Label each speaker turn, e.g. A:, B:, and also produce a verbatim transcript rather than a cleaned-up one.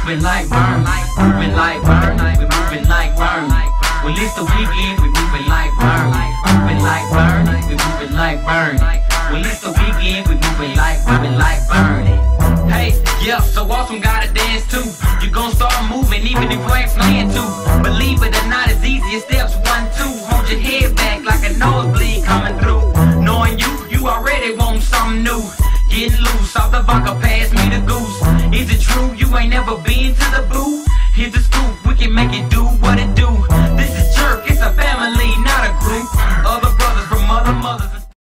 A: moving like burn, moving like burn, we moving like burn. Well, it's the weekend, we moving like burn, moving like burn, we moving like burn. Well, it's the weekend, we moving like, moving like burn. Hey, yeah, so awesome, gotta dance too. You gon' start moving even if you ain't playing to. Believe it or not, it's easy as steps one, two. Hold your head back like a nosebleed coming through. Knowing you, you already want something new. Getting loose off the vodka, pass me the goose. Is it true you ain't never been to the booth? Here's the scoop, we can make it do what it do. This is Jerk, it's a family, not a group. Other